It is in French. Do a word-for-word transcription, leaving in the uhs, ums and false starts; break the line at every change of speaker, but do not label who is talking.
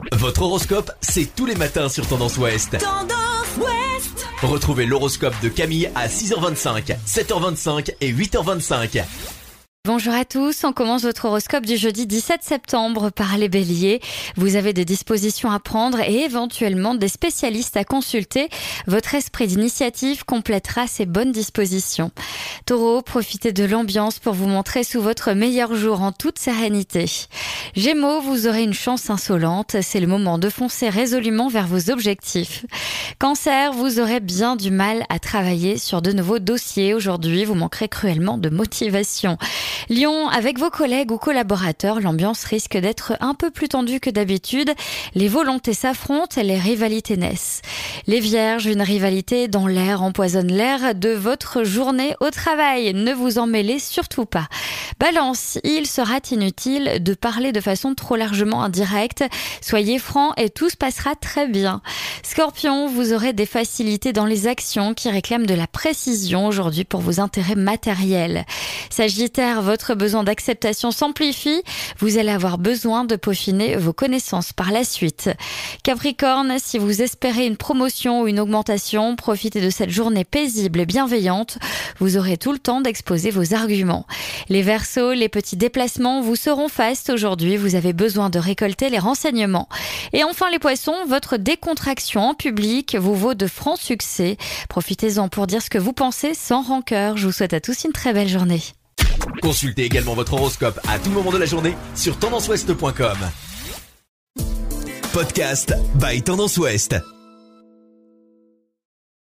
Votre horoscope, c'est tous les matins sur Tendance Ouest.
Tendance Ouest.
Retrouvez l'horoscope de Camille à six heures vingt-cinq, sept heures vingt-cinq et huit heures vingt-cinq.
Bonjour à tous, on commence votre horoscope du jeudi dix-sept septembre par les béliers. Vous avez des dispositions à prendre et éventuellement des spécialistes à consulter. Votre esprit d'initiative complétera ces bonnes dispositions. Taureau, profitez de l'ambiance pour vous montrer sous votre meilleur jour en toute sérénité. Gémeaux, vous aurez une chance insolente, c'est le moment de foncer résolument vers vos objectifs. Cancer, vous aurez bien du mal à travailler sur de nouveaux dossiers. Aujourd'hui, vous manquerez cruellement de motivation. Lion, avec vos collègues ou collaborateurs, l'ambiance risque d'être un peu plus tendue que d'habitude. Les volontés s'affrontent et les rivalités naissent. Les Vierges, une rivalité dans l'air empoisonne l'air de votre journée au travail. Ne vous en mêlez surtout pas. Balance, il sera inutile de parler de façon trop largement indirecte. Soyez franc et tout se passera très bien. Scorpion, vous aurez des facilités dans les actions qui réclament de la précision aujourd'hui pour vos intérêts matériels. Sagittaire, votre besoin d'acceptation s'amplifie. Vous allez avoir besoin de peaufiner vos connaissances par la suite. Capricorne, si vous espérez une promotion ou une augmentation, profitez de cette journée paisible et bienveillante. Vous aurez tout le temps d'exposer vos arguments. Les Verseaux, les petits déplacements vous seront fastes aujourd'hui. Vous avez besoin de récolter les renseignements. Et enfin les Poissons, votre décontraction en public vous vaut de francs succès. Profitez-en pour dire ce que vous pensez sans rancœur. Je vous souhaite à tous une très belle journée.
Consultez également votre horoscope à tout moment de la journée sur tendance ouest point com. Podcast by Tendance Ouest.